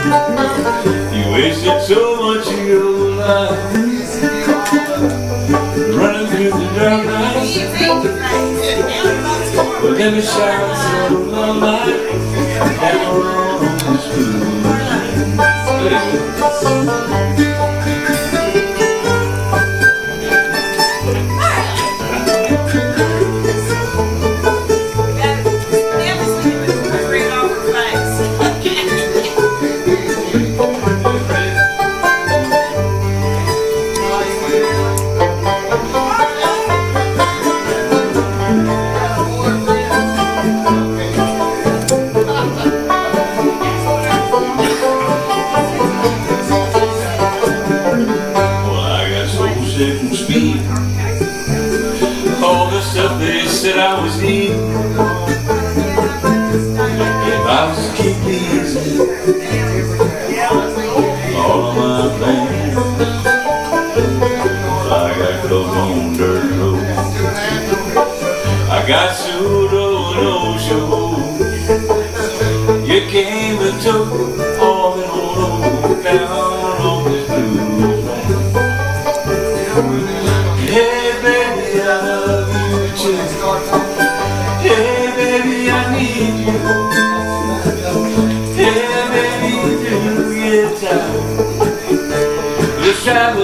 You wasted so much of your life running through the dark night. Well, let me shout some lullaby down on the school. Sick and speed, all the stuff they said I was needing. If I was to keep pleasing all of my plans, I got caught on dirt road. I got sued on no show. You came and took all that old down on this blues. Hey baby, I love you too. Hey baby, I need you. Hey baby, do you get tired? Let's travel